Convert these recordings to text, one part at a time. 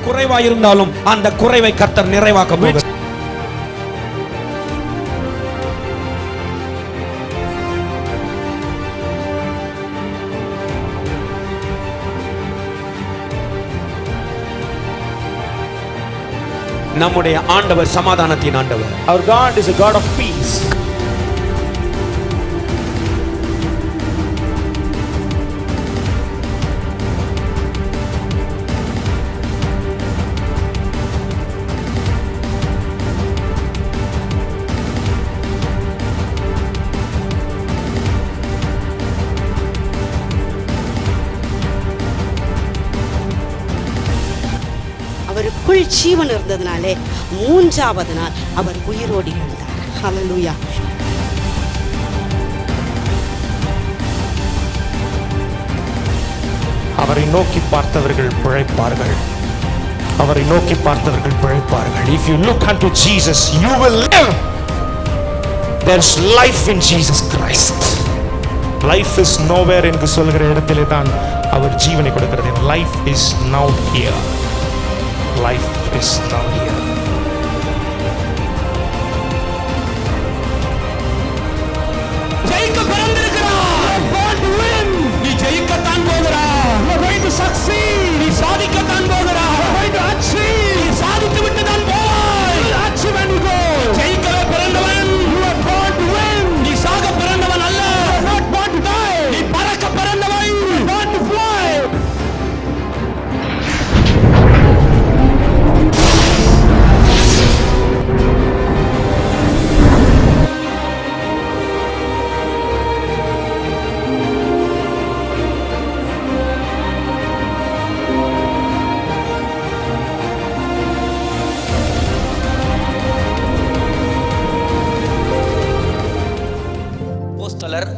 குறைவாயிருந்தாலும் அந்த குறைவை கர்த்தர் நிறைவாக்க போகிறார். நம்முடைய ஆண்டவர் சமாதானத்தின் ஆண்டவர். Our God is a God of peace. அவருக்குள் ஜீவன் இருந்ததனாலே மூன்றாவது நாள் அவர் உயிரோடு எழுந்தார். ஹல்லேலூயா. அவரை நோக்கி பார்த்தவர்கள் பிழைப்பார்கள். அவரை நோக்கி பார்த்தவர்கள் பிழைப்பார்கள். If you look unto Jesus, you will live. There's life in Jesus Christ. Life is nowhere என்று சொல்கிற இடத்திலே தான் அவர் ஜீவனை கொடுக்கிறது. Life is now here. Life is now here. ஜெயிக்க பிறந்திருக்கிறாய். born to win. நீ ஜெயிக்கத்தான் போகிறாய். you are going to succeed. நீ சாதிக்கத்தான் போகிறாய். you are going to achieve. நீ சாதித்து விட்டு தான் போவாய். you will achieve and you go. ஜெயிக்கவே பிறந்தவன். you are born to win. நீ சாக பிறந்தவன் அல்ல. you are not born to die. நீ பறக்க பிறந்தவன். you are born to fly. அப்போஸ்தலர்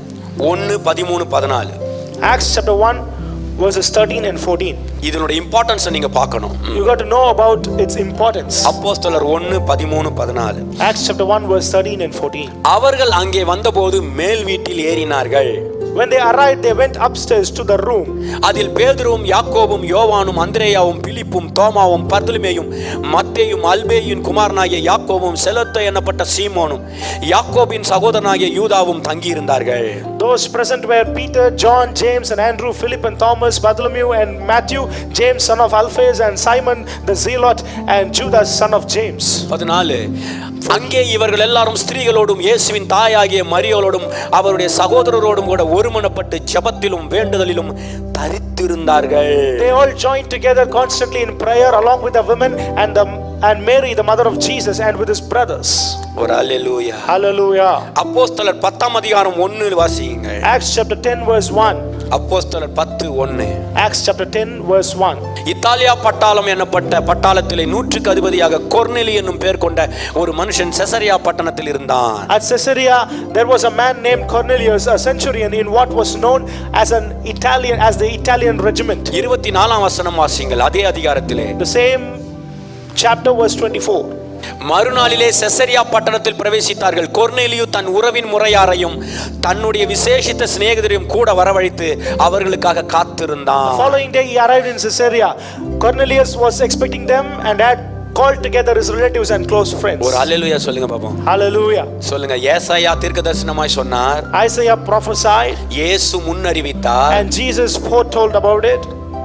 1:13-14. Acts chapter 1 verses 13 and 14. இதனுடைய இம்பார்ட்டன்ஸ் நீங்க பார்க்கணும். You got to know about its importance. அப்போஸ்தலர் 1:13-14. Acts chapter 1 verse 13 and 14. அவர்கள் அங்கே வந்தபோது மேல் வீட்டில் ஏறினார்கள். When they arrived, they went upstairs to the room. அதில் பேதுருவும் யாக்கோபும் யோவானும் அந்திரேயாவும் பிலிப்பும் தோமாவும் பர்தலமேயும் மத்தேயும் அல்பேயின் குமாரனாகிய யாக்கோபும் செலோத்தே என்னப்பட்ட சீமோனும் யாக்கோபின் சகோதரனாகிய யூதாவும் தங்கியிருந்தார்கள். Those present were Peter, John, James and Andrew, Philip and Thomas, Bartholomew and Matthew, James son of Alphaeus and Simon the Zealot and Judas son of James. 14. அங்கே இவர்கள் எல்லாரும் ஸ்திரீகளோடும் இயேசுவின் தாயாகிய மரியாளோடும் அவருடைய சகோதரரோடும் கூட ஒருமனப்பட்டு ஜெபத்திலும் வேண்டுதலிலும் தரித்திருந்தார்கள். They all joined together constantly in prayer along with the women and Mary the mother of Jesus and with his brothers. ஒரு அல்லேலூயா. Hallelujah. அப்போஸ்தலர் 10 அதிகாரம் 1 வாசிங்க. Acts chapter 10 verse 1. அப்போஸ்தலர் 10:1. Acts chapter 10 verse 1. இத்தாலியா பட்டாளம் என்னப்பட்ட பட்டாளத்திலே 100க்கு அதிபதியாக கொர்நேலி என்னும் பெயர் கொண்ட ஒரு மனுஷன் செசரியா பட்டணத்தில் இருந்தான். At Caesarea there was a man named Cornelius, a centurion in what was known as the Italian regiment. 24ஆம் வசனம் வாசிங்கள் அதே அதிகாரத்திலே. The same chapter verse 24. மறுநாளிலே செசரியா பட்டணத்தில் பிரவேசித்தார்கள். கொர்நேலியு தன் உறவின் முறையாரையும் தன்னுடைய விசேஷித்த சிநேகிதரையும் கூட வரவழைத்து அவர்களுக்காக காத்திருந்தான். The following day he arrived in Caesarea. Cornelius was expecting them and had called together his relatives and close friends. ஒரு அல்லேலூயா சொல்லுங்க பாப்போம். Hallelujah. சொல்லுங்க. ஏசாயா தீர்க்கதரிசனமாய் சொன்னார். Isaiah prophesied. இயேசு முன்னறிவித்தார். And Jesus foretold about it.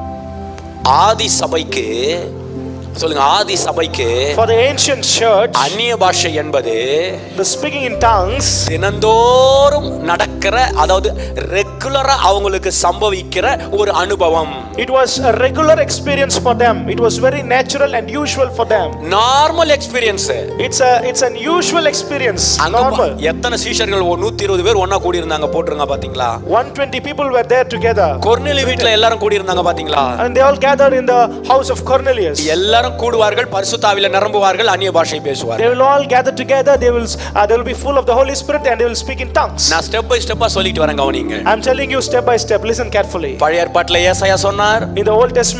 ஆதி சபைக்கு சொல்லுங்க. ஆதி சபைக்கு For the ancient church, அந்நிய பாஷை என்பது the speaking in tongues, தினந்தோறும் நடக்கிற, அதாவது ரெகுலரா அவங்களுக்கு சம்பவிக்கிற ஒரு அனுபவம். it was a regular experience for them. It was very natural and usual for them. Normal experience. It's an usual experience. Normal. எத்தனை சீஷர்கள் 120 பேர் ஒண்ணா கூடி இருந்தாங்க போட்டுருங்க பாத்தீங்களா? 120 people were there together. கொர்நேலி வீட்ல எல்லாரும் கூடி இருந்தாங்க பாத்தீங்களா? And they all gathered in the house of Cornelius. எல்லாரும் கூடுவார்கள், பரிசுத்த ஆவியில நிரம்புவார்கள், அந்நிய பாஷை பேசுவார்கள். They will all gather together. They will be full of the Holy Spirit and they will speak in tongues. நான் ஸ்டெப் பை ஸ்டெப்பா சொல்லிட்டு வரேன் கவனிங்க. I'm telling you step by step. Listen carefully. பழைய ஏற்பாட்டிலே ஏசாயா சொன்னார். In the Old Testament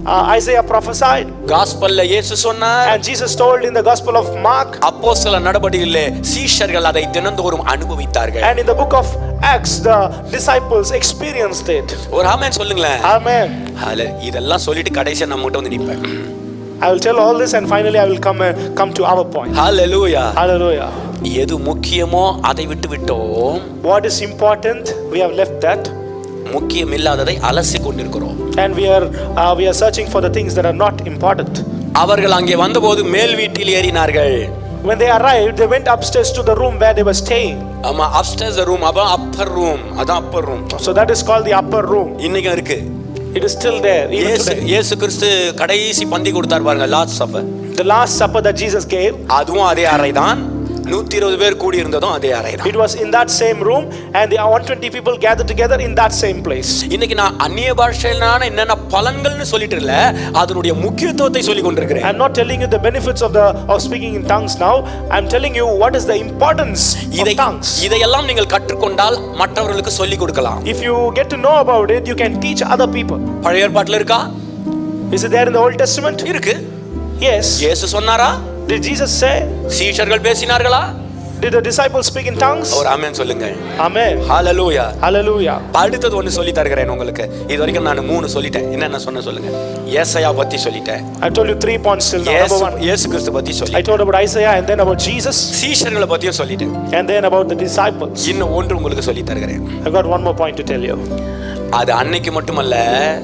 Isaiah prophesied. காஸ்பல்ல இயேசு சொன்னார். And Jesus told in the Gospel of Mark. அப்போஸ்தல நடபடிகளிலே சீஷர்கள் அதை தினந்தோறும் அனுபவித்தார்கள். And in the book of Acts the disciples experienced it. ஒரு ஆமென் சொல்லுங்களேன். Amen. இதெல்லாம் சொல்லிட்டு கடைசியா நம்ம கிட்ட வந்து நிப்பேன். I will tell all this and finally I will come to our point. Hallelujah. Hallelujah. எது முக்கியமோ அதை விட்டு விட்டோம். What is important we have left that. முக்கியம் இல்லாததை அலசி கொண்டிருக்கிறோம். And we are searching for the things that are not important. அவர்கள் அங்கே வந்தபோது மேல் வீட்டில் ஏறினார்கள். When they arrived they went upstairs to the room where they were staying. ஆமா, upstairs the room, அதான் upper room, அதான் upper room. So that is called the upper room. இன்னைக்கு இருக்கு. It is still there even today. இயேசு கிறிஸ்து கடைசி பந்தி கொடுத்தார் பாருங்க, last supper. The last supper that Jesus gave, அதுவும் அதே அறைதான். 120 பேர் கூடி இருந்ததும் அதே அறைதான். It was in that same room and the 120 people gathered together in that same place. இன்னைக்கு நான் அந்நிய பாஷையிலான என்னென்ன பலன்கள்னு சொல்லிட்டு இல்ல, அதனுடைய முக்கியத்துவத்தை சொல்லிக் கொண்டிருக்கிறேன். I'm not telling you the benefits of speaking in tongues now. I'm telling you what is the importance of tongues. இதையெல்லாம் நீங்கள் கற்றுக்கொண்டால் மற்றவர்களுக்கு சொல்லிக் கொடுக்கலாம். If you get to know about it, you can teach other people. பழைய ஏற்பாட்டில் இருக்கா? Is it there in the Old Testament? இருக்கு. Yes. இயேசு சொன்னாரா? Did Jesus say? சீஷர்கள் பேசினார்களா? Did the disciples speak in tongues? ஒரு ஆமென் சொல்லுங்க. Amen. Hallelujah. Hallelujah. அடுத்தது ஒன்னு சொல்லி தருகிறேன் உங்களுக்கு. இதுவரைக்கும் நான் 3 சொல்லிட்டேன். என்னென்ன சொன்ன சொல்லுங்க. ஏசாயா பத்தி சொல்லிட்டேன். I told you 3 points till now. Number 1. இயேசு கிறிஸ்து பத்தி சொல்லிட்டேன். I told about Isaiah and then about Jesus. சீஷர்களை பத்தியும் சொல்லிட்டேன். And then about the disciples. இன்னும் ஒன்று உங்களுக்கு சொல்லி தருகிறேன். I got one more point to tell you. அது அன்னைக்கு மட்டுமல்ல,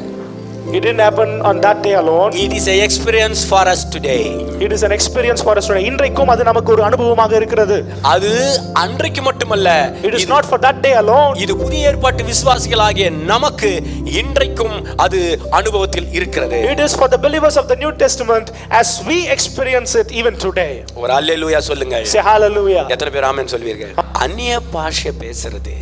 it didn't happen on that day alone. It is an experience for us today. It is an experience for us today. இன்றைக்கும் அது நமக்கு ஒரு அனுபவமாக இருக்கிறது. அது அன்றைக்கு மட்டுமல்ல, it is not for that day alone. இது புதிய ஏற்பாட்டு விசுவாசிகளாகிய நமக்கு இன்றைக்கும் அது அனுபவத்தில் இருக்கிறது. It is for the believers of the New Testament as we experience it even today. ஒரு அல்லேலூயா சொல்லுங்க. Say hallelujah. எத்தனை பேர் ஆமென் சொல்வீர்கள்? அந்நிய பாஷை பேசுறது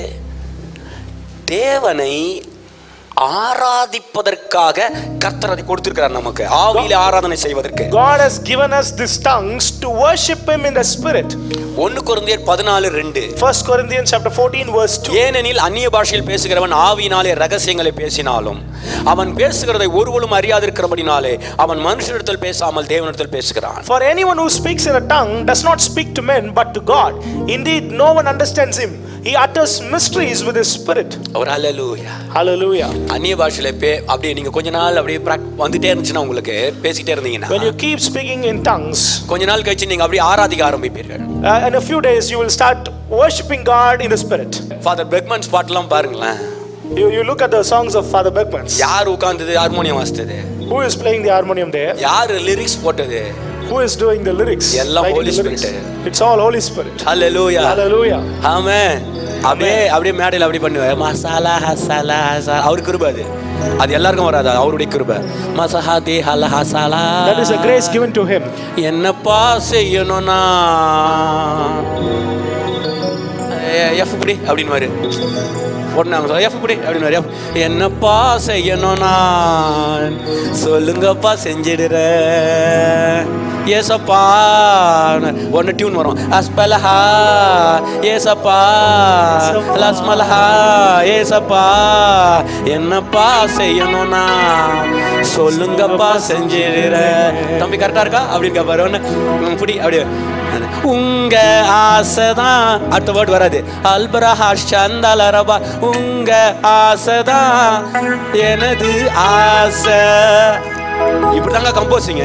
தேவனை ஆராதிப்பதற்காக கர்த்தர் அதை கொடுத்திருக்கிறார் நமக்கு, ஆவியிலே ஆராதனை செய்வதற்கு. God has given us these tongues to worship him in the spirit. 1 கொரிந்தியர் 14:2. 1 Corinthians chapter 14 verse 2. ஏனெனில் அந்நிய பாஷையில் பேசுகிறவன் ஆவியினாலே ரகசியங்களை பேசினாலும் அவன் பேசுகிறதை ஒருவரும் அறியாதிருக்கிறபடினாலே அவன் மனுஷரிடத்தில் பேசாமல் தேவனிடத்தில் பேசுகிறான். For anyone who speaks in a tongue does not speak to men but to God. Indeed no one understands him. He utters mysteries with his spirit. ஒரு ஹalleluya. Hallelujah. அந்நிய பாஷையில அப்படியே நீங்க கொஞ்ச நாள் அப்படியே வந்துட்டே இருந்துச்சுன்னா, உங்களுக்கு பேசிட்டே இருந்தீங்கன்னா, when you keep speaking in tongues, கொஞ்ச நாள் கழிச்சு நீங்க அப்படியே ஆராதிக்க ஆரம்பிப்பீர்கள். In a few days you will start worshiping God in the spirit. Father Beckman's பாட்டெல்லாம் பாருங்களேன். You look at the songs of Father Beckman's. யார் உட்கார்ந்தது ஹார்மோனியம் வாசித்தது? Who is playing the harmonium there? யார் லிரிக்ஸ் போட்டது? Who is doing the lyrics? எல்லாம் Holy Spirit. It's all Holy Spirit. Hallelujah. Hallelujah. Amen. அப்படியே மேடையில் அப்படி பண்ணுவேன். மசாலா ஹசாலா ஹசா, அவர் கிருபை அது எல்லாருக்கும் வராது, அவருடைய கிருபை. மசஹாதி ஹல ஹசாலா, that is a grace given to him. என்னப்பா செய்யணும்னா எஃப் இப்படி அப்படின்னுவாரு, உடனே எஃப் இப்படி அப்படின்னுவாரு. என்னப்பா செய்யணும்னா சொல்லுங்கப்பா செஞ்சிடுற ஏசப்பா, ஒன்னு டியூன் வரும். அஸ்பலஹா ஏசப்பா, லஸ்மலஹா ஏசப்பா, என்னப்பா செய்யணும்னா சொல்லுங்கப்பா செஞ்சிடுற. தம்பி கரெக்டா இருக்கா அப்படின்னு கேட்பாரு. ஒன்னு இப்படி அப்படியே உங்க ஆசைதான், அடுத்த வேர்ட் வராது. அல்பரஹா சந்தலரபா, உங்க ஆசைதான் எனது ஆசை. இப்படிதாங்க கம்போசிங்.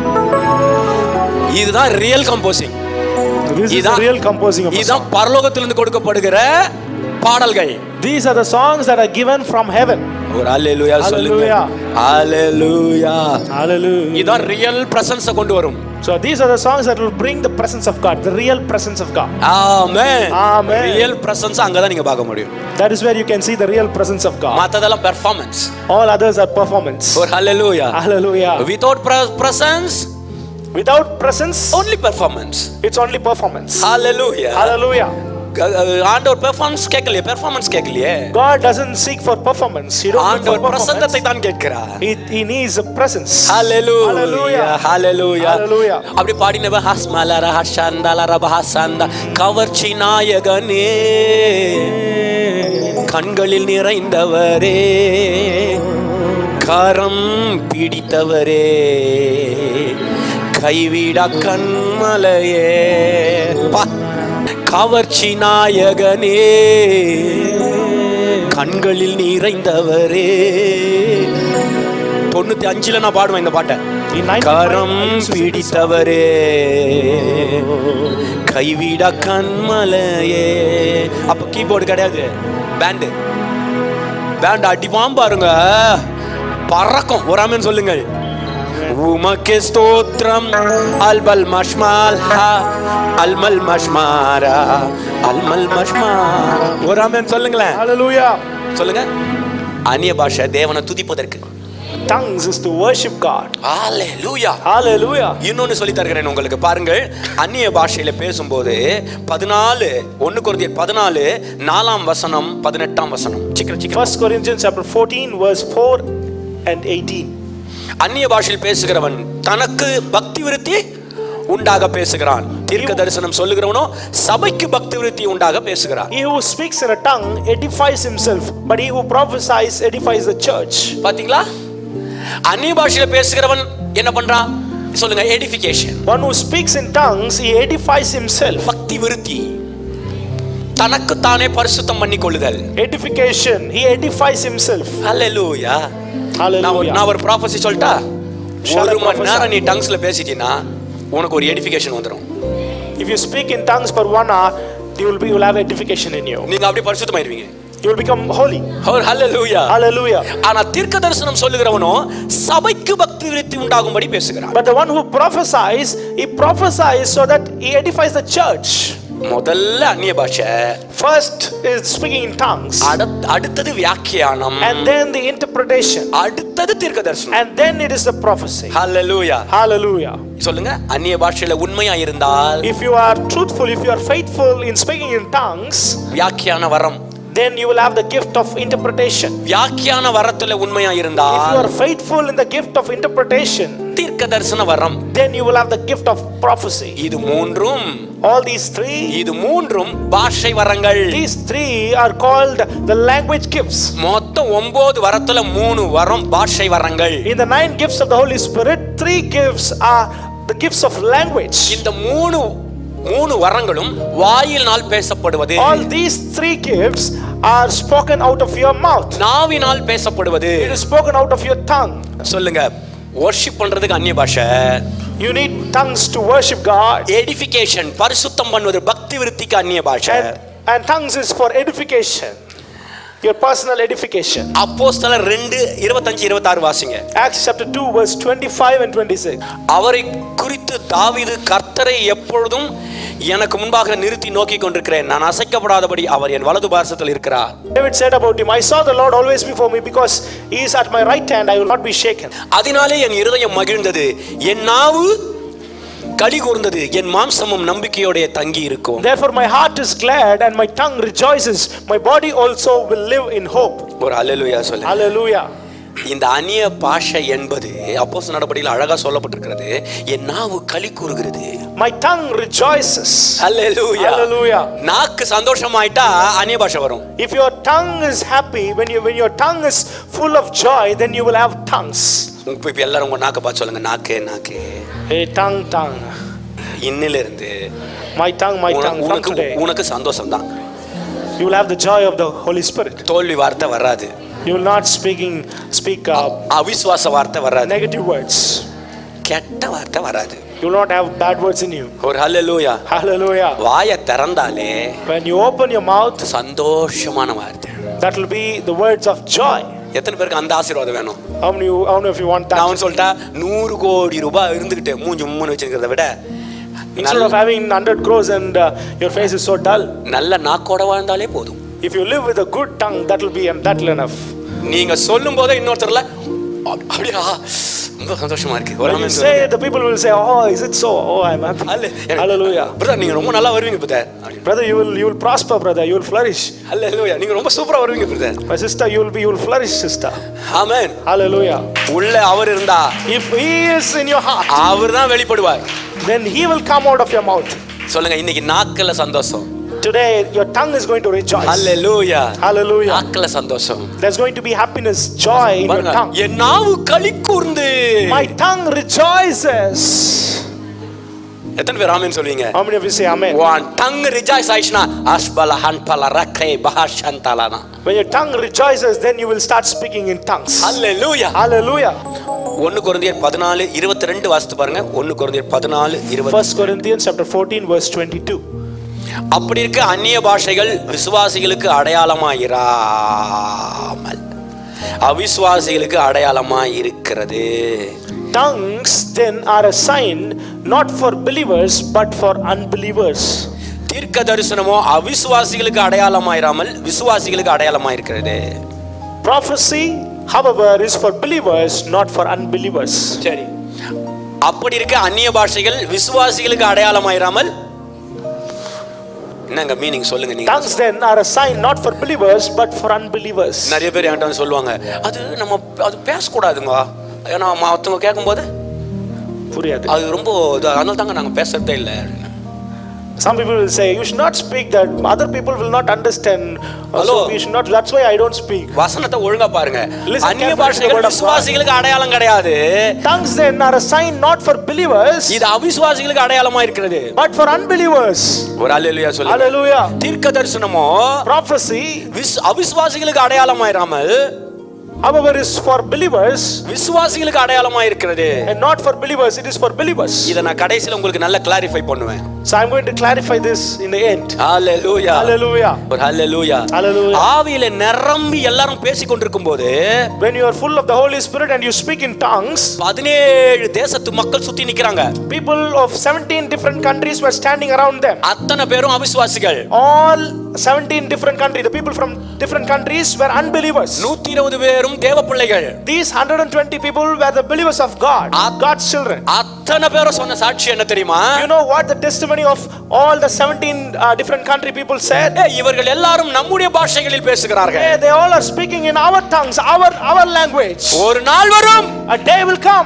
இதுதான் ரியல் கம்போசிங். இதுதான் பரலோகத்திலிருந்து கொடுக்கப்படுகிற பாடல்கள். These are the songs that are given from heaven. ஒரு ஹalleluya சொல்லுங்க. ஹalleluya. Hallelujah. இதுதான் ரியல் பிரசன்ஸ் கொண்டு வரும். So these are the songs that will bring the presence of God, the real presence of God. Amen. Amen. Real presence அங்க தான் நீங்க பார்க்க முடியும். That is where you can see the real presence of God. மத்ததெல்லாம் performance. All others are performance. ஒரு ஹalleluya. Hallelujah. Without presence, without presence, only performance. It's only performance. Hallelujah. Hallelujah. ஆண்டவர் performance கேட்கலையே, performance கேட்கலையே. God doesn't seek for performance. He don't look for performance. பிரசன்னத்தை தான் கேட்கிறார். He needs a presence. Hallelujah. Hallelujah. Hallelujah. Hallelujah. அப்படி பாடினவ ஹஸ்மலர ஹஷந்தலர பஹசந்த, கவர்ச்சி நாயகனே கண்களில் நிறைந்தவரே கரம் பிடித்தவரே, கைவிடா கண்மலையே, கவர்ச்சி நாயகனே, கண்களில் நிறைந்தவரே. 95 நான் பாடுவேன் இந்த பாட்டை. கரம் பிடித்தவரே, கைவிடா கண்மலையே. அப்ப கீபோர்டு கிடையாது, பேண்ட் அடிப்பான் பாருங்க, பறக்கும். ஒரு ஆமென் சொல்லுங்கள். உமக்கே ஸ்தோத்திரம் அல்மல் மஷ்மால் அல்மல் மஷ்மாரா அல்மல் மஷ்மாரா. ஒரு ஆமென் சொல்லுங்களேன். ஹalleluya. சொல்லுங்க. அந்நிய பாஷை தேவனை துதிப்பதற்கு. Tongues is to worship God. Hallelujah. Hallelujah. இன்னொன்னு சொல்லி தருகிறேன் உங்களுக்கு. பாருங்கள், அந்நிய பாஷையில பேசும்போது 1 கொரிந்தியர் 14 4ஆம் வசனம் 18ஆம் வசனம். 1 Corinthians chapter 14 verse 4 and 18. அந்நிய பாஷையில் பேசுகிறவன் தனக்கு பக்தி விருத்தி உண்டாக பேசுகிறான். தீர்க்க தரிசனம் சொல்லுகிறவனோ சபைக்கு பக்தி விருத்தி உண்டாக பேசுகிறான். He who speaks in a tongue edifies himself, but he who prophesies edifies the church. பாத்தீங்களா? அந்நிய பாஷையில பேசுகிறவன் என்ன பண்றான் சொல்லுங்க? Edification. One who speaks in tongues, he edifies himself. பக்தி விருத்தி, தனக்கு தானே பரிசுத்தம் பண்ணிக்கொள்ளுதல். Edification, he edifies himself. Hallelujah. Hallelujah. நான் ஒரு ப்ராஃபஸி சொல்லிட்டா, 1 மணி நேரம் நீ டங்ஸ்ல பேசிட்டீனா உனக்கு ஒரு எடிஃபிகேஷன் வந்துரும். If you speak in tongues for 1 hour, you will have edification in you. நீங்க அப்படியே பரிசுத்தமாயிருவீங்க. You will become holy. Hallelujah. Hallelujah. ஆனா தீர்க்க தரிசனம் சொல்லுகிறவனோ சபைக்கு பக்தி விருத்தி உண்டாகும்படி பேசுகிறான். But the one who prophesies, he prophesies so that he edifies the church. முதல்ல அந்நிய பாஷை, first is speaking in tongues, அடுத்தது வியாக்கியானம், and then the interpretation, அடுத்தது தீர்க்க தரிசனம், and then it is the prophecy. Hallelujah. Hallelujah. சொல்லுங்க. அந்நிய பாஷையில உண்மையா இருந்தால், if you are truthful, if you are faithful in speaking in tongues, வியாக்கியான வரம், then you will have the gift of interpretation. வியாக்கியான வரத்துல உண்மையா இருந்தால், if you are faithful in the gift of interpretation, தீர்க்க தரிசன வரம், then you will have the gift of prophecy. இது மூன்றும், all these three, இது மூன்றும் பாஷை வரங்கள். these three are called the language gifts. மொத்தம் 9 வரத்துல 3 வரம் பாஷை வரங்கள். In the 9 gifts of the Holy Spirit, 3 gifts are the gifts of language. இந்த மூணு வரங்களும் வாயினால் பேசப்படுவது. all these 3 gifts are spoken out of your mouth. நாவினால் பேசப்படுவது. it is spoken out of your tongue. சொல்லுங்க. worship பண்றதுக்கு அந்நிய பாஷை. you need tongues to worship God. edification பரிசுத்தம் பண்ணுவது பக்தி விருத்திக்கு அந்நிய பாஷை. and tongues is for edification, your personal edification. அப்போஸ்தலர் 2:25-26 வாசிங்க. Acts chapter 2 verse 25 and 26. அவரை குறித்து தாவீது, கர்த்தரை எப்பொழுதும் எனக்கு முன்பாக நிறுத்தி நோக்கி கொண்டிருக்கிறேன், நான் அசைக்கப்படாதபடி அவர் என் வலது பார்சத்தில் இருக்கிறார். David said about him, I saw the Lord always before me, because he is at my right hand, I will not be shaken. அதனாலே என் இருதயம் மகிழ்ந்தது, என் நாவு களி கூர்ந்தது, என் மாம்சமும் நம்பிக்கையோட தங்கி இருக்கும். Therefore my heart is glad and my tongue rejoices, my body also will live in hope. ஒரு ஹalleluya சொல்லு. Hallelujah. இந்த அந்நிய பாஷை என்பது அப்போஸ்தலர் நடபடியில் அழகா சொல்லப்பட்டிருக்கிறது. என் நாவு களி கூறுகிறது. My tongue rejoices. Hallelujah. Hallelujah. நாக்கு சந்தோஷமாயிட்டா அந்நிய பாஷை வரும். If your tongue is happy, when your tongue is full of joy, then you will have tongues. இப்ப எல்லாரும் உங்க நாக்க பார்த்து சொல்லுங்க. நாக்கு. Hey, tongue. இன்னில இருந்து my tongue from today, உனக்கு சந்தோஷம் தான். you will have the joy of the Holy Spirit. தோல்வி வார்த்தை வராது. you will not speak அவிசுவாச வார்த்தை வராது. negative words. கெட்ட வார்த்தை வராது. you will not have bad words in you. ஒரு ஹalleluya. Hallelujah. வாயை திறந்தாலே when you open your mouth, சந்தோஷமான வார்த்தை, that will be the words of joy. எத்தனை பேருக்கு அந்த ஆசீர்வாதம் வேணும்? how many of you want that? நான் சொல்லிட்டா 100 கோடி ரூபாய் இருந்துகிட்டு மூஞ்சி மும்முன்னு வச்சிருக்கிறத விட, instead of having 100 crores and your face is so dull, நல்ல நாக்கோட வாழ்ந்தாலே போதும். if you live with a good tongue, that will be enough. நீங்க சொல்லும் போதே இன்னொருத்தர்ல அப்படியே ரொம்ப சந்தோஷமா இருக்கு. when you say, the people will say, oh, is it so? oh, I'm happy. Hallelujah. Brother நீங்க ரொம்ப நல்லா வருவீங்க brother. brother, you will prosper, brother, you will flourish. Hallelujah. நீங்க ரொம்ப சூப்பரா வருவீங்க brother. my sister, you will flourish, sister. amen. Hallelujah. உள்ள அவர் இருந்தா, if he is in your heart, அவர் தான் வெளிப்படுவார். then he will come out of your mouth. சொல்லுங்க. இன்னைக்கு நாக்குல சந்தோஷம், Today your tongue is going to rejoice. Hallelujah. Hallelujah. ஆக்கல சந்தோஷம். There's going to be happiness, joy in your tongue. என் நாவு களி கூர்ந்து. My tongue rejoices. எத்தனை பேர் ஆமென் சொல்வீங்க? How many of you say amen? One tongue rejoice ஆயிடுச்சுனா அஸ்பல ஹன்பல ரக்கே பஹஷந்தலனா. When your tongue rejoices, then you will start speaking in tongues. Hallelujah. Hallelujah. 1 கொரிந்தியர் 14:22 வாசித்து பாருங்க. 1 கொரிந்தியர் 14:22. 1 Corinthians chapter 14 verse 22. அப்படி இருக்க அந்நிய பாஷைகள் விசுவாசிகளுக்கு அடையாளமாயிராமல் அவிசுவாசிகளுக்கு அடையாளமாய் இருக்கிறது. Tongues then are a sign not for believers but for unbelievers. தீர்க்க தரிசனமோ அவிசுவாசிகளுக்கு அடையாளமாயிராமல் விசுவாசிகளுக்கு அடையாளமாயிருக்கிறது. Prophecy, however, is for believers not for unbelievers. சரி, அப்படி இருக்க அந்நிய பாஷைகள் விசுவாசிகளுக்கு அடையாளமாயிராமல் என்னங்க மீனிங் சொல்லுங்க நீங்க. Tongues then are a sign not for believers but for unbelievers. நிறைய பேர் என்கிட்ட சொல்லுவாங்க, அது நம்ம அது பேசக்கூடாதுங்க, ஏன்னா மற்றவங்க கேட்கும்போது புரியாது, அது ரொம்ப அதனால தாங்க நாங்கள் பேசுறதே இல்லை. Some people will say you should not speak that other people will not understand. So we should not, that's why I don't speak. வசனத்தை ஒழுங்கா பாருங்க. அந்நிய பாஷைகள் விசுவாசிகளுக்கு அடையாளம் கிடையாது. Tongues then are a sign not for believers. இது அவிசுவாசிகளுக்கு அடையாளமா இருக்கிறது. But for unbelievers. ஒரு ஹalleluya சொல்லுங்க. Hallelujah. தீர்க்க தரிசனமோ prophecy அவிசுவாசிகளுக்கு அடையாளமாயிராமல் however is for believers, விசுவாசிகளுக்கு அடையாளமா இருக்கிறது. and not for believers, it is for believers. இத நான் கடைசில உங்களுக்கு நல்லா கிளாரிஃபை பண்ணுவேன். So I'm going to clarify this in the end. Hallelujah. Hallelujah. ஒரு hallelujah. Hallelujah. ஆவியில நிரம்பி எல்லாரும் பேசிக் கொண்டிருக்கும்போது when you are full of the Holy Spirit and you speak in tongues, 17 தேசத்து மக்கள் சுத்தி நிக்கறாங்க. people of 17 different countries were standing around them. அத்தனை பேரும் அவிசுவாசிகள். All 17 different countries, the people from different countries were unbelievers. 120 பேரும் தேவ பிள்ளைகள். These 120 people were the believers of God, God's children. அத்தனை பேரும் சொன்ன சாட்சி என்ன தெரியுமா? You know what the testimony of all the 17 different country people said? இவர்கள் எல்லாரும் நம்முடைய பாஷைகளில் பேசுகிறார்கள். They all are speaking in our tongues, our language. ஒரு நாள் வரும், a day will come.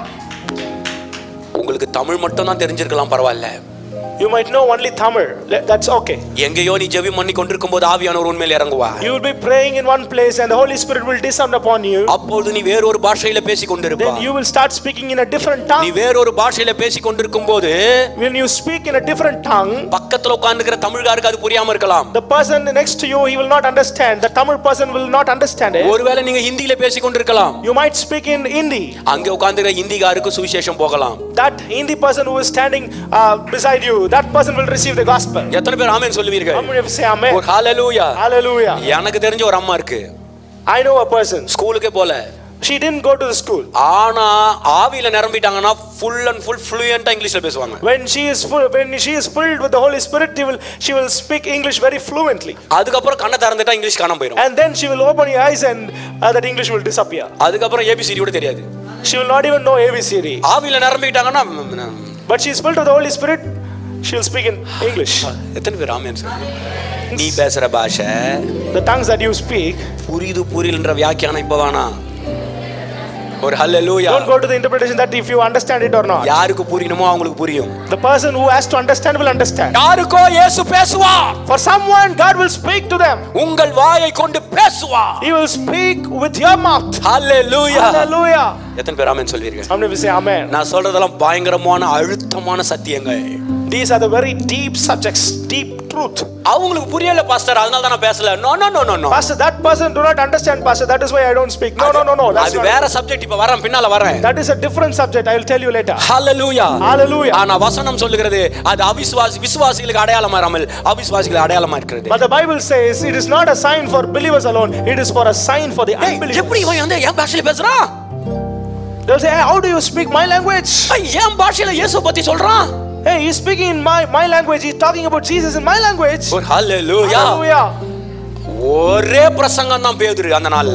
உங்களுக்கு தமிழ் மட்டும் தான் தெரிஞ்சிருக்கலாம், பரவாயில்லை. You might know only Tamil, that's okay. எங்கேயோ நீ ஜெபம் பண்ணி கொண்டிருக்கும்போது ஆவியானவர் உன்மேல் இறங்குவார். You will be praying in one place and the Holy Spirit will descend upon you. அப்பொழுது நீ வேற ஒரு பாஷையில பேசிக் கொண்டிருப்பாய். Then you will start speaking in a different tongue. நீ வேற ஒரு பாஷையில பேசிக் கொண்டிருக்கும்போது when you speak in a different tongue, பக்கத்துல உட்கார்ந்திருக்கிற தமிழ்காரருக்கு அது புரியாம இருக்கலாம். the person next to you, he will not understand. The Tamil person will not understand it. ஒருவேளை நீங்க ஹிந்தியில பேசிக் கொண்டிருக்கலாம். You might speak in Hindi. அங்க உட்கார்ந்திருக்கிற ஹிந்திகாரருக்கு சுவிசேஷம் போகலாம். That Hindi person who is standing beside you, that person will receive the gospel. எத்தனை பேர் ஆமென் சொல்லுவீர்கள்? How many of you say amen? ஒரு ஹalleluya. Hallelujah. எனக்கு தெரிஞ்ச ஒரு அம்மா இருக்கு. I know a person. ஸ்கூலுக்கே போல. She didn't go to the school. ஆனா ஆவியில நிரம்பிட்டாங்கன்னா full and full fluent இங்கிலீஷ்ல பேசுவாங்க. When she is filled with the Holy Spirit, she will speak English very fluently. அதுக்கு அப்புறம் கண்ணை திறந்துட்டா இங்கிலீஷ் காணாம போயிடும். And then she will open her eyes and that English will disappear. அதுக்கு அப்புறம் ABCD கூட தெரியாது. She will not even know ABCD. ஆவியில நிரம்பிட்டாங்கன்னா but she is filled with the Holy Spirit, she will speak in English. எத்தனை பேர் ஆமென் சொல்றீங்க? நீ பேசுற பாஷை, the tongues that you speak, புரியலன்ற வியாக்கியானம் இப்ப வேணாம். ஒரு ஹalleluya. Don't go to the interpretation that if you understand it or not. யாருக்கு புரியணுமோ அவங்களுக்கு புரியும். The person who has to understand will understand. யாருக்கோ இயேசு பேசுவார். For someone God will speak to them. உங்கள் வாயை கொண்டு பேசுவார். He will speak with your mouth. Hallelujah. Hallelujah. எத்தனை பேர் ஆமென் சொல்வீர்கள்? How many of you say amen? நான் சொல்றதெல்லாம் பயங்கரமான அழுத்தமான சத்தியங்கள். These are the very deep subjects, deep truth. அவங்களுக்கு புரியல பாஸ்டர், அதனால தான் நான் பேசல. No. Pastor, that person do not understand, pastor, that is why I don't speak. No. அது வேற சப்ஜெக்ட், இப்ப வரேன், பின்னால வரேன். That is a different subject, I will tell you later. Hallelujah. Hallelujah. ஆனா வசனம் சொல்லுகிறது அது விசுவாசிகளுக்கு அடையாளமா இராமல் அவிசுவாசிகளுக்கு அடையாளமா இருக்கிறது. But the Bible says it is not a sign for believers alone, it is for a sign for the unbelievers. எப்படி இவன் வந்து என் பாஷையில பேசுறான்? They'll say, hey, how do you speak my language? என் பாஷையில இயேசு பத்தி சொல்றான். Hey, he's speaking in my language, he's talking about Jesus in my language. Hallelujah. Hallelujah. ஒரே பிரசங்கம் தான் பேதுரு அந்த நாள்ல.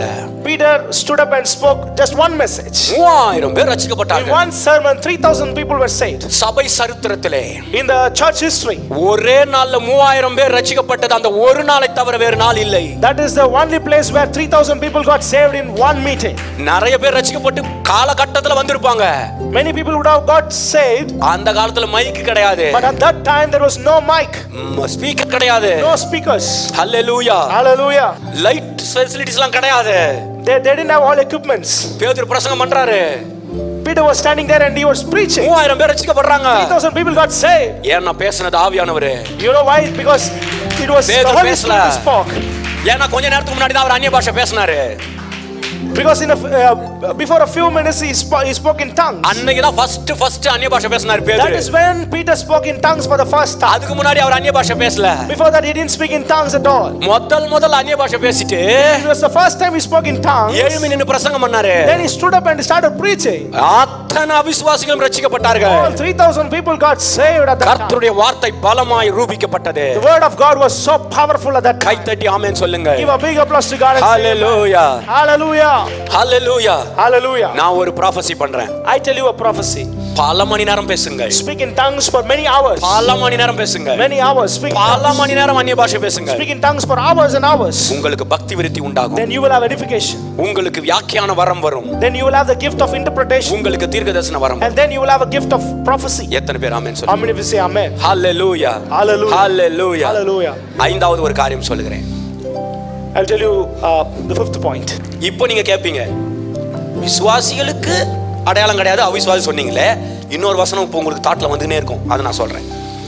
Peter stood up and spoke just one message. 3000 பேர் ரட்சிக்கப்பட்டாங்க. In one sermon 3000 people were saved. சபை சரித்திரத்திலே In the church history, ஒரே நாள்ல 3000 பேர் ரட்சிக்கப்பட்டது அந்த ஒரு நாளை தவிர வேறு நாள் இல்லை. that is the only place where 3000 people got saved in one meeting. நிறைய பேர் ரட்சிக்கப்பட்டு காலகட்டத்துல வந்திருப்பாங்க. Many people would have got saved. அந்த காலத்துல மைக் கிடையாது. But at that time there was no mic, speaker கிடையாது. no speakers. ஹalleluya. Hallelujah. லைட் ஃபெசிலிட்டிஸ்லாம் கிடையாது. They didn't have all equipments. பேதுரு பிரசங்கம் பண்றாரு. Peter was standing there and he was preaching. 3000 பேர் ரட்சிக்கப்படுறாங்க. 3000 people got saved. ஏன்னா பேசினது ஆவியானவர். You know why? Because it was the Holy Spirit who spoke. ஏன்னா கொஞ்ச நேரத்துக்கு முன்னாடி தான் அவர் அந்நிய பாஷை பேசினாரு. Because before a few minutes he spoke in tongues. அன்னைக்கு தான் ஃபர்ஸ்ட் அந்நிய பாஷை பேசினாரு பேதுரு. That is when Peter spoke in tongues for the first time. அதுக்கு முன்னாடி அவர் அந்நிய பாஷை பேசல. Before that he didn't speak in tongues at all. முதல் அந்நிய பாஷை பேசிட்டு It was the first time he spoke in tongues. எழும்பி நின்னு பிரசங்கம் பண்ணாரு. Then he stood up and started preaching. அத்தனை அவிசுவாசிகளும் ரட்சிக்கப்பட்டார்கள். All 3000 people got saved at that time. கர்த்தருடைய வார்த்தை பலமாய் ரூபிக்கப்பட்டது. The word of God was so powerful at that time. கைத்தட்டி ஆமென் சொல்லுங்க. Give a big applause to God and say Hallelujah. Hallelujah. Hallelujah. Hallelujah. நான் ஒரு prophecy பண்றேன். I tell you a prophecy. பல மணி நேரம் பேசுங்க. Speak in tongues for many hours. பல மணி நேரம் பேசுங்க. Many hours. Speak பல மணி நேரம் அந்நிய பாஷை பேசுங்க. Speak in tongues for hours and hours. உங்களுக்கு பக்தி விருத்தி உண்டாகும். Then you will have edification. உங்களுக்கு வியாக்கியான வரம் வரும். Then you will have the gift of interpretation. உங்களுக்கு தீர்க்கதரிசன வரம். And then you will have a gift of prophecy. எத்தனை பேர் ஆமென் How சொல்லுங்க. many will say amen? Hallelujah. Hallelujah. Hallelujah. Hallelujah. ஐந்தாவது ஒரு காரியம் சொல்லுகிறேன். I'll tell you the fifth point. இப்போ நீங்க கேட்பீங்க, விசுவாசிகளுக்கு அடையாளம் கிடையாது அவிசுவாசி சொன்னீங்களே, இன்னொரு வசனம் இப்போ உங்களுக்கு தாட்ல வந்துனே இருக்கும். அதை நான் சொல்றேன்.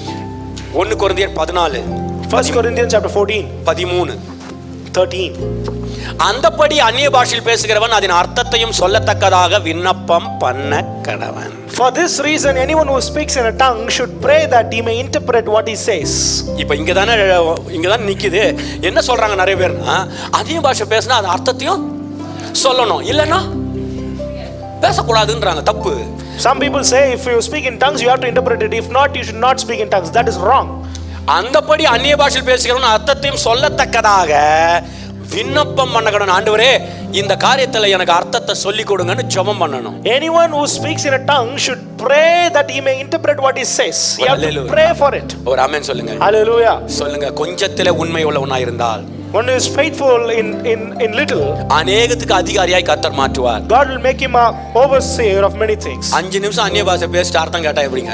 1 கொரிந்தியர் 14 1 Corinthians chapter 14 13 13. அந்தபடி அந்நிய பாஷையில் பேசுகிறவன் அதன் அர்த்தத்தையும் சொல்லத்தக்கதாக விண்ணப்பம் பண்ண கடவன். For this reason anyone who speaks in a tongue should pray that he may interpret what he says. இப்போ இங்க தான் நிக்குது. என்ன சொல்றாங்க நிறைய பேர்னா, அந்நிய பாஷை பேசினா அது அர்த்தத்தையும் சொல்லணும், இல்லைன்னா பேசக்கூடாதுன்றாங்க. தப்பு. Some people say if you speak in tongues you have to interpret it, if not you should not speak in tongues. That is wrong. அந்தபடி அந்நிய பாஷையில் பேசுகிறவன் அர்த்தத்தையும் சொல்லத்தக்கதாக விண்ணப்பம் பண்ணக்கணும். ஆண்டவரே இந்த காரியத்துல எனக்கு அர்த்தத்தை சொல்லி கொடுங்கன்னு ஜெபம் பண்ணணும். Anyone who speaks in a tongue should pray that he may interpret what he says. You have to pray for it. ஒரு ஆமென் சொல்லுங்க. Hallelujah. சொல்லுங்க. கொஞ்சத்திலே உண்மை உள்ளவனாய் இருந்தால், one who is faithful in little, அநேகத்துக்கு அதிகாரியாய் கர்த்தர் மாற்றுவார். God will make him a overseer of many things. 5 நிமிஷம் அந்நிய பாஷை பேசிட்டு அர்த்தம் கேட்டா எப்படிங்க?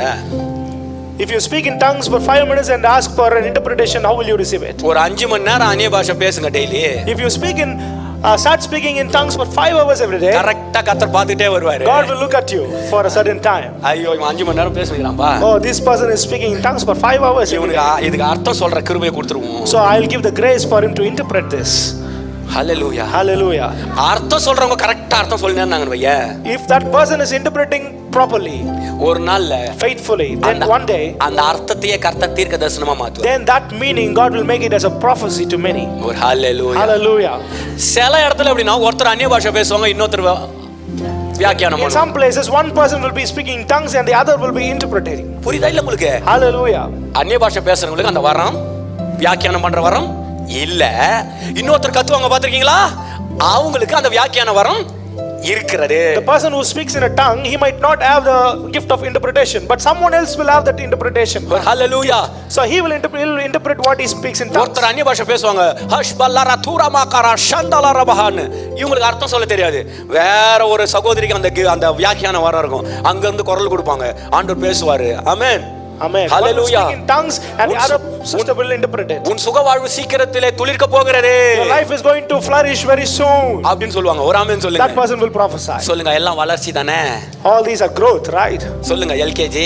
If you speak in tongues for 5 minutes and ask for an interpretation, how will you receive it? ஒரு 5 மணி நேரம் அந்நிய பாஷை பேசுங்க daily. If you start speaking in tongues for 5 hours every day, கரெக்ட்டா கர்த்தர் பார்த்துட்டே வருவாரு. God will look at you for a certain time. ஐயோ இவன் 5 மணி நேரம் பேசுறான்பா. Oh, this person is speaking in tongues for 5 hours. இதுக்கு அர்த்தம் சொல்ற கிருபையை கொடுத்துருவோம். So I'll give the grace for him to interpret this. Hallelujah. Hallelujah. அர்த்தம் சொல்றவங்க கரெக்ட்டா அர்த்தம் சொல்லினாங்க வைய. If that person is interpreting properly, ஒரு நாள்ல faithfully, then one day அந்த அர்த்தத்தையே கர்த்தர் தீர்க்க தரிசனமா மாத்துவார். then that meaning God will make it as a prophecy to many. ஒரு hallelujah. Hallelujah. சில இடத்துல எப்படின்னா ஒருத்தர் அந்நிய பாஷை பேசுவாங்க, இன்னொருத்தர் வியாக்கியானம் பண்ணுவாங்க. In some places one person will be speaking in tongues and the other will be interpreting. புரியுதா இல்ல உங்களுக்கு? Hallelujah. அந்நிய பாஷை பேசுறவங்களுக்கு அந்த வரம், வியாக்கியானம் பண்ற வரம் இல்ல. இன்னொருத்தர் கத்துவாங்க பாத்திருக்கீங்களா? அவங்களுக்கு அந்த வியாக்கியான வரம் இருக்கிறது. The person who speaks in a tongue, he might not have the gift of interpretation, but someone else will have that interpretation. Hallelujah. So he will interpret what he speaks in tongues. ஒருத்தர் அந்நிய பாஷை பேசுவாங்க, ஹஷ்பல்லர தூரமாகர ஷந்தலர பஹான். இவங்களுக்கு அர்த்தம் சொல்ல தெரியாது. வேற ஒரு சகோதரிக்கு அந்த வியாக்கியான வரம் இருக்கும். அங்க இருந்து குரல் கொடுப்பாங்க, ஆண்டவர் பேசுவாரு. ஆமென். Amen. Hallelujah. Speak in tongues and the other sister will interpret it. உன் சுக வாழ்வு சீக்கிரத்திலே துளிர்க்க போகிறது. Your life is going to flourish very soon. அப்படினு சொல்லுவாங்க. ஒரு ஆமென் சொல்லுங்க. That person will prophesy. சொல்லுங்க. எல்லாம் வளர்ச்சி தானே. All these are growth, right? சொல்லுங்க. LKG,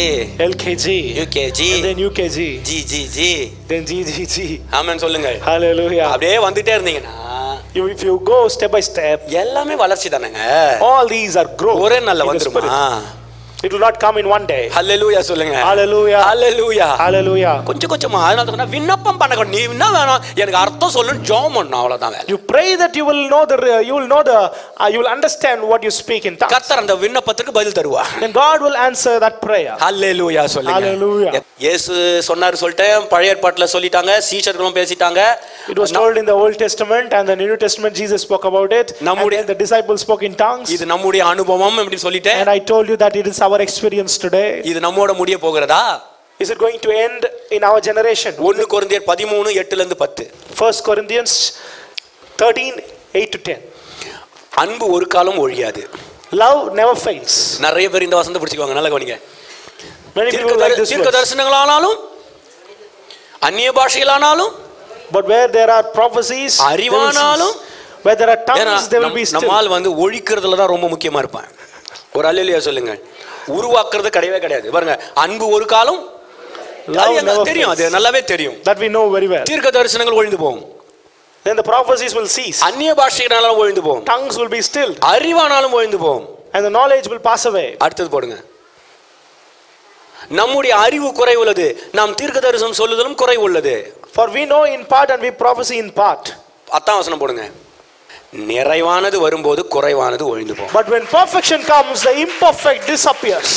UKG, and then UKG, GGG, then GGG. ஆமென் சொல்லுங்க. Hallelujah. அப்படியே வந்துட்டே இருந்தீங்கன்னா, if you go step by step, எல்லாமே வளர்ச்சி தானேங்க. all these are growth. ஒரே நாள்ல வந்துருமா? It will not come in one day. ஹல்லேலூயா சொல்லுங்க. Hallelujah. ஹல்லேலூயா. Hallelujah. கொஞ்சமா அதனால சொன்னா விண்ணப்பம் பண்ண நீ என்ன வேணும் எனக்கு அர்த்தம் சொல்லுன்னு ஜெபம் பண்ணணும் அவ்வளவுதான் வேலை. You pray that you will understand what you speak in tongues. கர்த்தர் அந்த விண்ணப்பத்துக்கு பதில் தருவார். Then God will answer that prayer. ஹல்லேலூயா சொல்லுங்க. Hallelujah. இயேசு சொன்னாரு சொல்லிட்டேன், பழைய ஏற்பாட்டுல சொல்லிட்டாங்க, சீஷர்களும் பேசிட்டாங்க. It was told in the Old Testament and the New Testament Jesus spoke about it. And the disciples spoke in tongues. இது நம்முடைய அனுபவம் அப்படி சொல்லிட்டேன். And I told you that it is our experience today. இது நம்மோட முடிய போகிறதா? Is it going to end in our generation? 1 கொரிந்தியர் 13:8 ல இருந்து 10. 1 Corinthians 13:8 to 10. அன்பு ஒரு காலம் ஒழியாது. Love never fails. நிறைய பேர் இந்த வசனத்தை பிடிச்சுக்குவாங்க, நல்லா கவனிங்க. Many people like this தீர்க்க தரிசனங்களானாலும் அந்நிய பாஷைகளானாலும், but where there are prophecies, அறிவானாலும், where there are tongues, there will be still. நம்மால் வந்து ஒழிக்கிறதுல தான் ரொம்ப முக்கியமா இருப்பான். ஒரு அல்லேலூயா சொல்லுங்க. உருவாக்குறது கிடையவே பாருங்க. அன்பு ஒரு காலம் தெரியும், அது நல்லாவே தெரியும். That we know very well. தீர்க்க தரிசனங்கள் ஒழிந்து போகும். Then the prophecies will cease. அந்நிய பாஷைகளானாலும் ஒழிந்து போகும். Tongues will be stilled. அறிவானாலும் ஒழிந்து போகும். And the knowledge will pass away. அடுத்தது போடுங்க. நம்முடைய அறிவு குறைவுள்ளது, நாம் தீர்க்க தரிசனம் சொல்லுதலும் குறைவுள்ளது. For we know in part and we prophesy in part. அதான் வசனம் போடுங்க. நிறைவானது வரும்போது குறைவானது ஒழிந்து போகும். But when perfection comes, the imperfect disappears.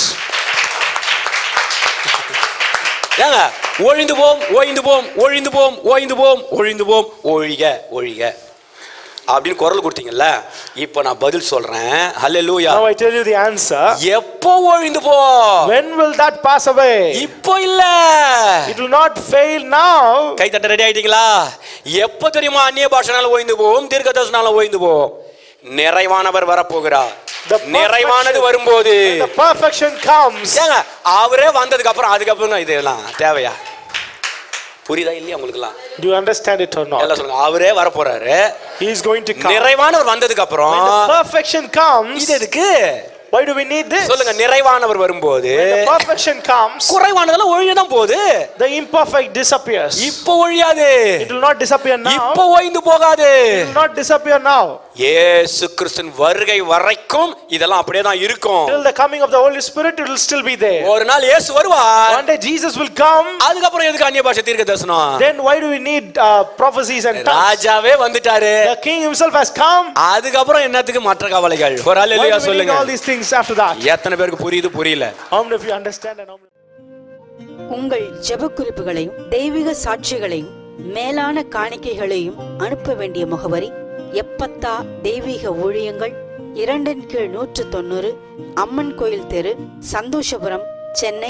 ஏங்க ஒழிந்து போம், ஒழிந்து போம், ஒழிந்து போம், ஒழிந்து போம், ஒழிந்து போம், ஒழிக ஒழிக அப்படின்னு குரல் கொடுத்தீங்கல்ல, இப்போ நான் பதில் சொல்றேன். ஹல்லேலூயா. Now I tell you the answer. எப்போ ஒழிந்து போ? When will that pass away? இப்போ இல்ல. It will not fail now. கை தட்ட ரெடி ஆயிட்டீங்களா? எப்போ தெரியுமா அந்நிய பாஷைனால ஒழிந்து போகும், தீர்க்க தரிசனால ஒழிந்து போகும்? நிறைவானவர் வரப்போகிறார். நிறைவானது வரும்போது the perfection comes. ஏங்க அவரே வந்ததுக்கு அப்புறம் அதுக்கப்புறம் இதெல்லாம் தேவையா? புரியுதா இல்லையா உங்களுக்குலாம்? Do you understand it or not? எல்லாம் சொல்லுங்க. அவரே வர போறாரு. He is going to come. நிறைவானவர் வந்ததுக்கு அப்புறம் when the perfection comes, இது எதுக்கு? why do we need this? சொல்லுங்க. நிறைவானவர் வரும்போது when the perfection comes, குறைவானதெல்லாம் ஒழியதான் போகுது. the imperfect disappears. இப்போ ஒழியாது. It will not disappear now. இப்போ ஒழிந்து போகாது. It will not disappear now. இயேசு கிறிஸ்துவின் வருகை வரைக்கும் இதெல்லாம் அப்படியே தான் இருக்கும். Till the coming of the Holy Spirit, it will still be there. ஒரு நாள் இயேசு வருவார். One day Jesus will come. அதுக்கு அப்புறம் எதுக்கு அந்நிய பாஷை தீர்க்க தரிசனம்? Then why do we need prophecies and tongues? ராஜாவே வந்துட்டாரு. The king himself has come. அதுக்கு அப்புறம் என்னத்துக்கு மற்ற கவலைகள்? ஒரு அல்லேலூயா சொல்லுங்க. All these things after that. எத்தனை பேருக்கு புரியுது புரியல? How many of you understand and how many? உங்கள் ஜெப குறிப்புகளையும் தெய்வீக சாட்சிகளையும் மேலான காணிக்கைகளையும் அனுப்ப வேண்டிய முகவரி எப்பத்தா தெய்வீக ஊழியங்கள் 2/190 அம்மன் கோயில் தெரு, சந்தோஷபுரம், சென்னை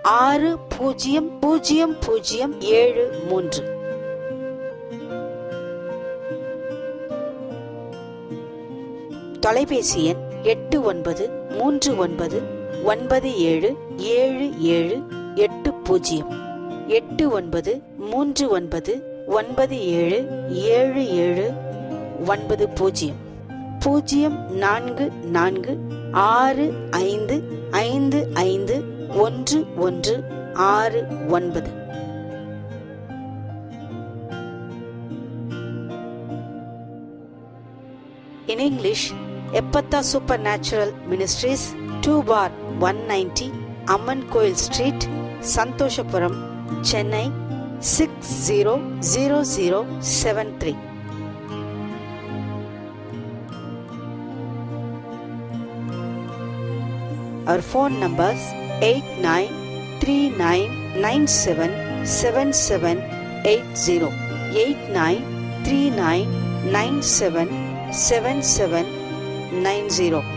600073. தொலைபேசி எண் 8939977780 8939977780 0446551169. In English, Epatha Supernatural Ministries, 2/190 Amman Koil Street, Santoshapuram, Chennai 600073. Our phone numbers 8939977780 8939977790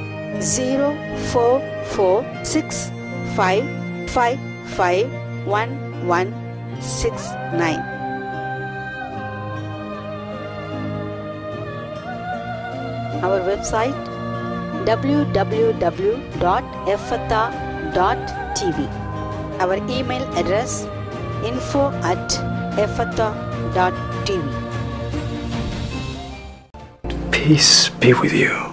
0446551169. Our website www.ephatha.tv. Our email address info@ephatha.tv. Peace be with you.